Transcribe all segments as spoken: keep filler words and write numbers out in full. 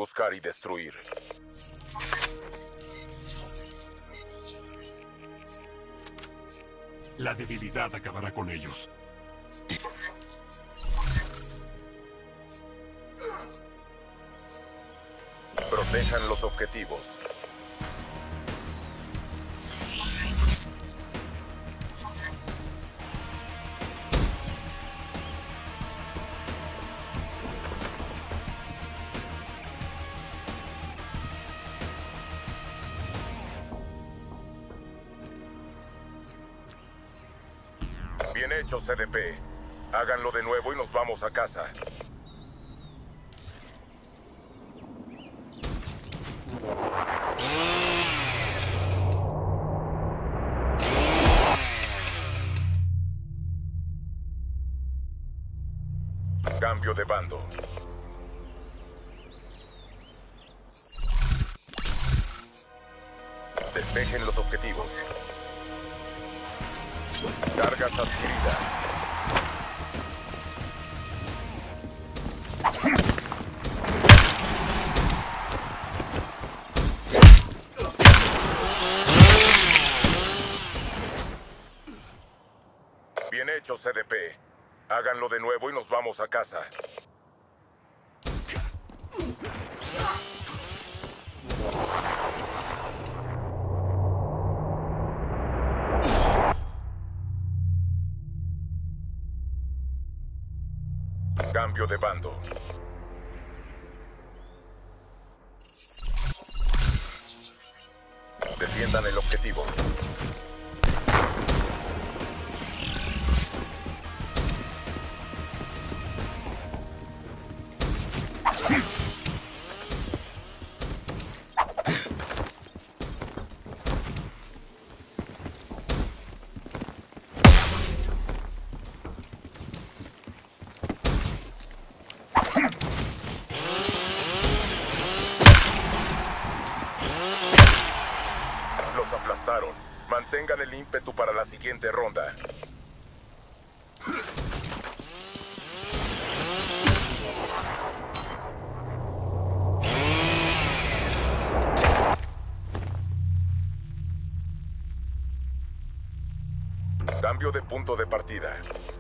Buscar y destruir. La debilidad acabará con ellos. Protejan los objetivos. Bien hecho, C D P. Háganlo de nuevo y nos vamos a casa. Cambio de bando. Despejen los objetivos. Cargas adquiridas. Bien hecho, C D P. Háganlo de nuevo y nos vamos a casa. Cambio de bando. Defiendan el objetivo. Los aplastaron. Mantengan el ímpetu para la siguiente ronda. Cambio de punto de partida.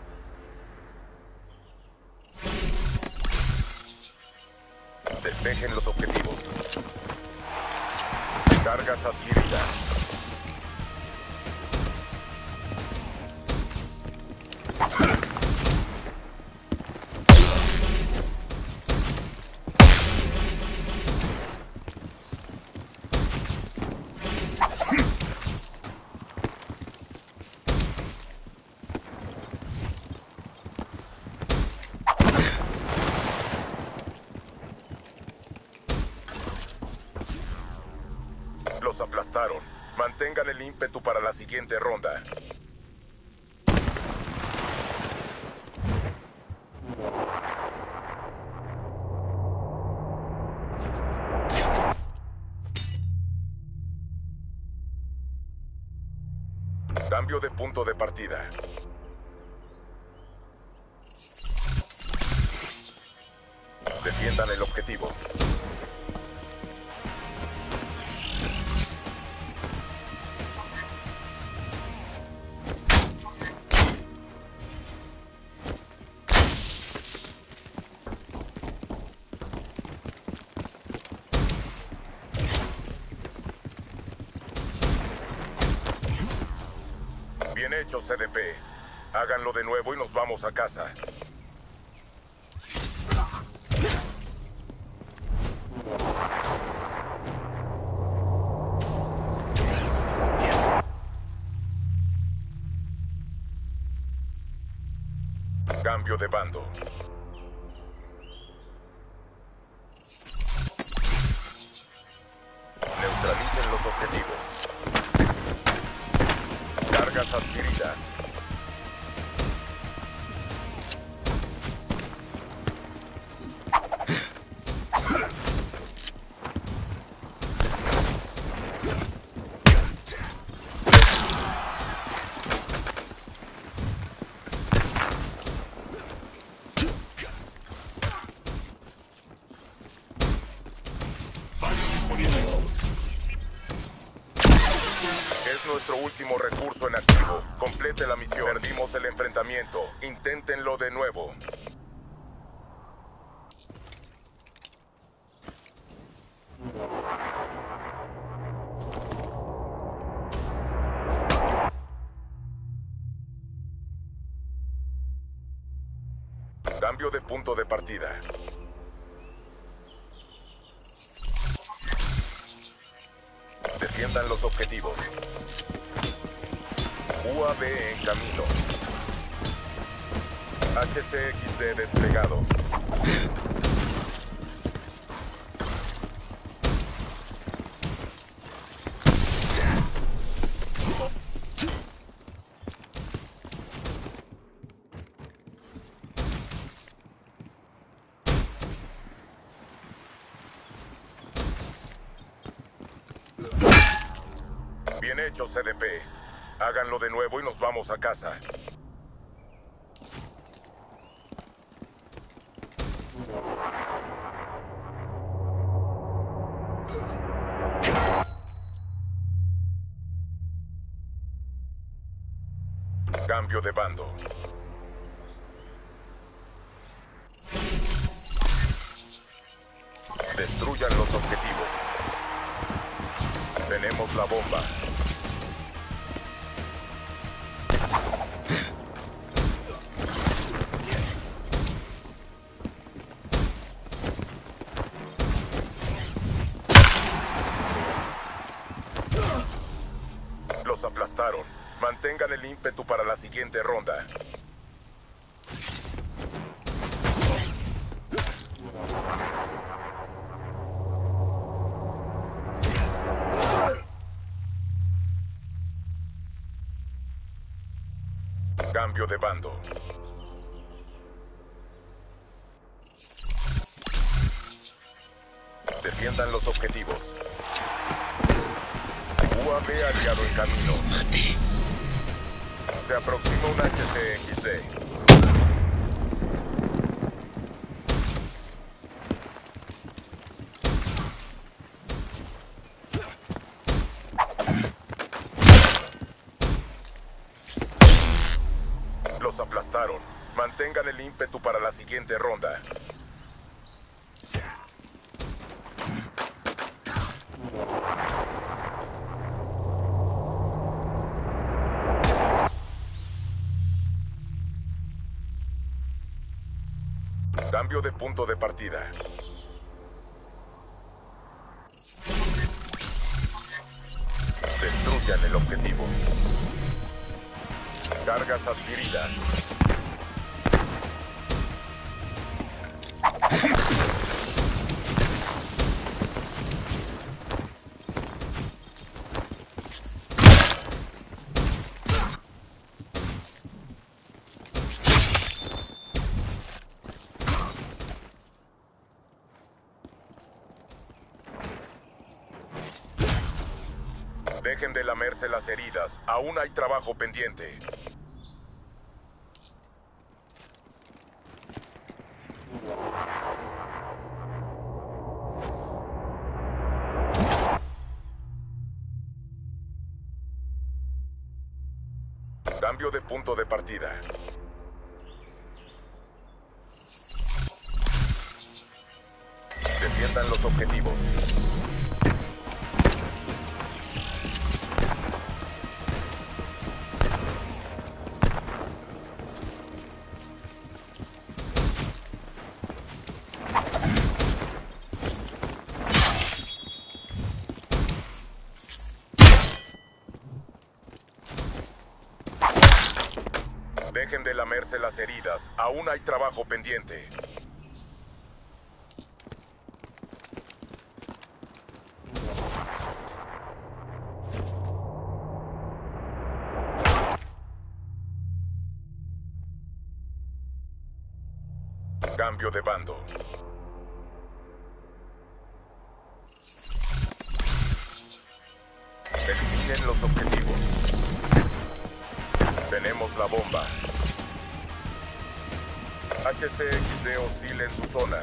Despejen los objetivos. Cargas adquiridas. Los aplastaron. Mantengan el ímpetu para la siguiente ronda. Cambio de punto de partida. Defiendan el objetivo. Bien hecho, C D P. Háganlo de nuevo y nos vamos a casa. Cambio de bando. Neutralicen los objetivos. Cargas adquiridas. recurso en activo. Complete la misión. Perdimos el enfrentamiento. Inténtenlo de nuevo. Cambio de punto de partida. Defiendan los objetivos. U A V en camino. H C X D desplegado. Bien hecho, C D P. Háganlo de nuevo y nos vamos a casa. Cambio de bando. Destruyan los objetivos. Tenemos la bomba. Los aplastaron. Mantengan el ímpetu para la siguiente ronda. Cambio de bando. Defiendan los objetivos. U A V aliado en camino. Se aproxima un H C X D. Los aplastaron. Mantengan el ímpetu para la siguiente ronda. Cambio de punto de partida. Destruyan el objetivo. Cargas adquiridas. Dejen de lamerse las heridas. Aún hay trabajo pendiente. Cambio de punto de partida. Defiendan los objetivos. Dejen de lamerse las heridas. Aún hay trabajo pendiente. Cambio de bando. Eliminen los objetivos. Tenemos la bomba. H C X D hostil en su zona.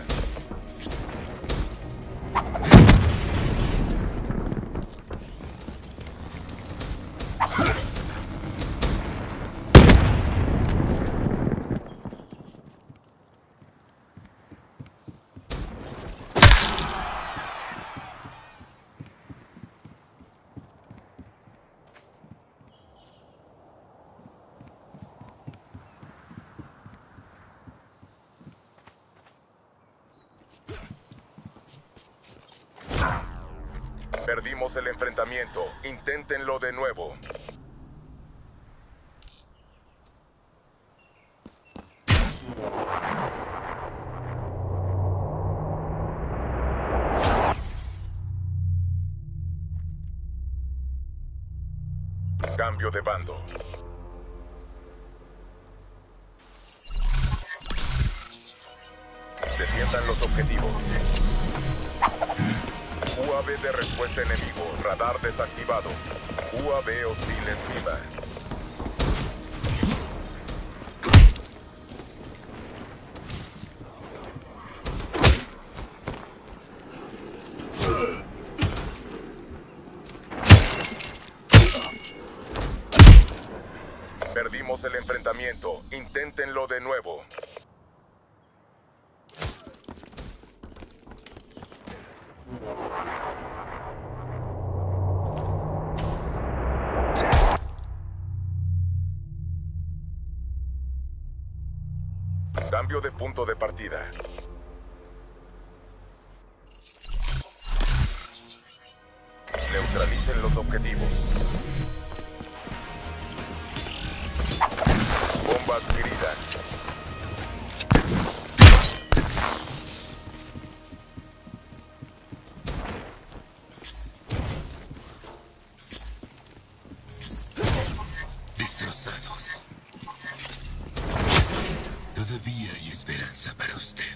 Perdimos el enfrentamiento. Inténtenlo de nuevo. Cambio de bando. Defiendan los objetivos. U A V de respuesta enemigo. Radar desactivado. U A V hostil encima. Perdimos el enfrentamiento. Inténtenlo de nuevo. Cambio de punto de partida. Neutralicen los objetivos. Bomba adquirida. Destrozados. Todavía hay esperanza para usted.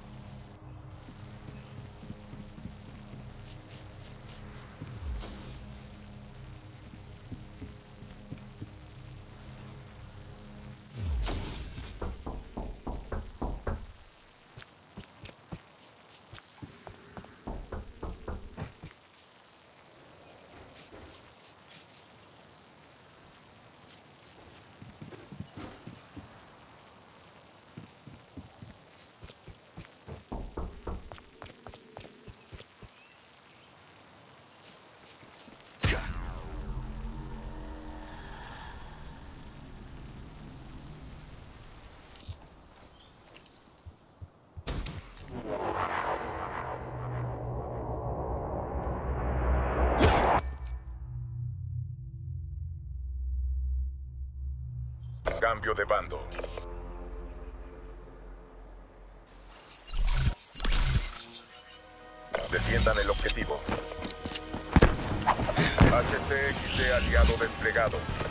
Cambio de bando. Defiendan el objetivo. H C X D aliado desplegado.